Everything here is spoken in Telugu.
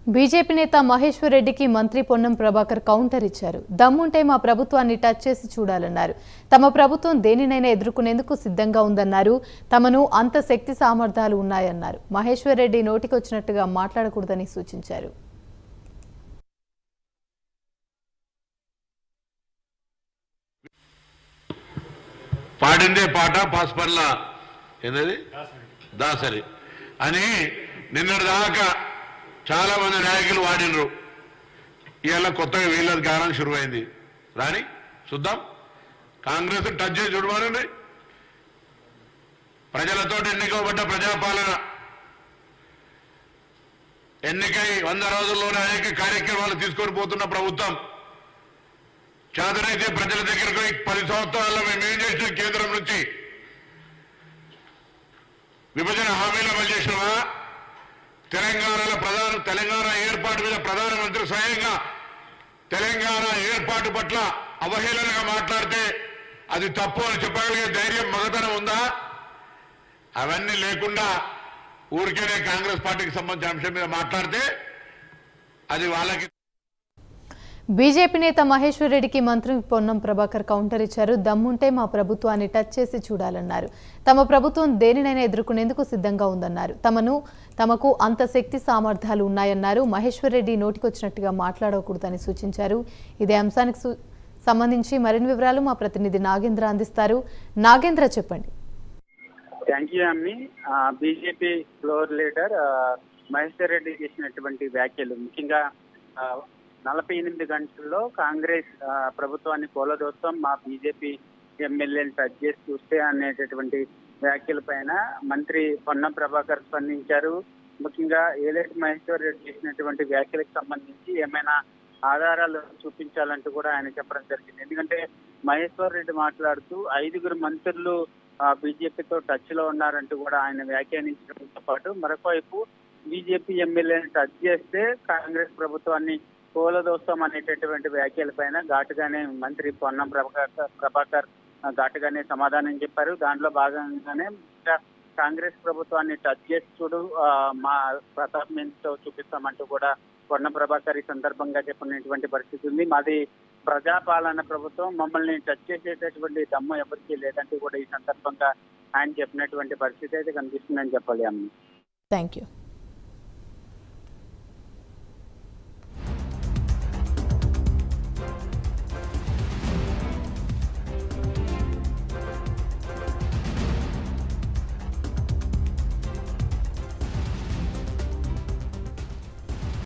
బీజేపీ నేత మహేశ్వర్ రెడ్డికి మంత్రి పొన్నం ప్రభాకర్ కౌంటర్ ఇచ్చారు. దమ్ముంటే మా ప్రభుత్వాన్ని టచ్ చేసి చూడాలన్నారు. తమ ప్రభుత్వం దేనినైనా ఎదుర్కొనేందుకు సిద్ధంగా ఉందన్నారు. తమను అంత శక్తి సామర్థ్యాలు ఉన్నాయన్నారు. మహేశ్వర్ రెడ్డి నోటికొచ్చినట్టుగా మాట్లాడకూడదని సూచించారు. పాడిందే పాట పాస్పర్ల ఏంటది దాసరి అని నిన్నటి దాకా చాలా మంది నాయకులు వాడినరు. ఇవాళ కొత్తగా వీళ్ళది గానం శురువైంది. రాని చూద్దాం. కాంగ్రెస్ టచ్ చేసి చూడమనండి. ప్రజలతో ఎన్నికబడ్డ ప్రజాపాలన ఎన్నికై 100 రోజుల్లోనే అనేక కార్యక్రమాలు తీసుకొని పోతున్న ప్రభుత్వం. చేతనైతే ప్రజల దగ్గరకు 10 సంవత్సరాల్లో మేము ఏం చేసిన కేంద్రం నుంచి విభజన హామీలు అమలు చేసినామా? తెలంగాణ ఏర్పాటు మీద ప్రధానమంత్రి స్వయంగా తెలంగాణ ఏర్పాటు పట్ల అవహేళనగా మాట్లాడితే అది తప్పు అని చెప్పగలిగే ధైర్యం మగతనం ఉందా? అవన్నీ లేకుండా ఊరికేనే కాంగ్రెస్ పార్టీకి సంబంధించిన అంశం మీద మాట్లాడితే అది వాళ్ళకి. బీజేపీ నేత మహేశ్వర్ రెడ్డికి మంత్రి పొన్నం ప్రభాకర్ కౌంటర్ ఇచ్చారు. దమ్ముంటే మా ప్రభుత్వాన్ని టచ్ చేసి చూడాలన్నారు. తమ ప్రభుత్వం దేనినైనా ఎదుర్కొనేందుకు సిద్ధంగా ఉందన్నారు. తమకు అంత శక్తి సామర్థ్యాలు ఉన్నాయన్నారు. మహేశ్వర్ రెడ్డి నోటికొచ్చినట్టుగా మాట్లాడకూడదని సూచించారు. ఇదే అంశానికి సంబంధించి మరిన్ని వివరాలు మా ప్రతినిధి నాగేంద్ర అందిస్తారు. నాగేంద్ర, చెప్పండి. థ్యాంక్ యూ అమ్మి. BJP floor leader Maheshwar Reddy చేసినటువంటి వ్యాఖ్యలు ముఖ్యంగా 48 గంటల్లో కాంగ్రెస్ ప్రభుత్వాన్ని కూలదోస్తాం, మా బీజేపీ ఎమ్మెల్యేని టచ్ చేసి చూస్తే అనేటటువంటి వ్యాఖ్యల పైన మంత్రి పొన్నం ప్రభాకర్ స్పందించారు. ముఖ్యంగా ఏలేటి మహేశ్వర్ రెడ్డి చేసినటువంటి వ్యాఖ్యలకు సంబంధించి ఏమైనా ఆధారాలు చూపించాలంటూ కూడా ఆయన చెప్పడం జరిగింది. ఎందుకంటే మహేశ్వర్ రెడ్డి మాట్లాడుతూ 5 మంత్రులు బీజేపీతో టచ్ లో ఉన్నారంటూ కూడా ఆయన వ్యాఖ్యానించడంతో పాటు మరొక వైపు బీజేపీ ఎమ్మెల్యేని టచ్ చేస్తే కాంగ్రెస్ ప్రభుత్వాన్ని కూలదోస్తాం అనేటటువంటి వ్యాఖ్యల పైన ఘాటుగానే మంత్రి పొన్నం ప్రభాకర్ ఘాటుగానే సమాధానం చెప్పారు. దాంట్లో భాగంగానే కాంగ్రెస్ ప్రభుత్వాన్ని టచ్ చేసి చూడు, మా ప్రతాప్ మీన్స్తో చూపిస్తామంటూ కూడా పొన్నం ప్రభాకర్ ఈ సందర్భంగా చెప్పినటువంటి పరిస్థితి ఉంది. మాది ప్రజాపాలన ప్రభుత్వం, మమ్మల్ని టచ్ చేసేటటువంటి దమ్ము ఎవరికీ లేదంటూ కూడా ఈ సందర్భంగా ఆయన చెప్పినటువంటి పరిస్థితి అయితే కనిపిస్తుందని చెప్పాలి అమ్మ. Thank you.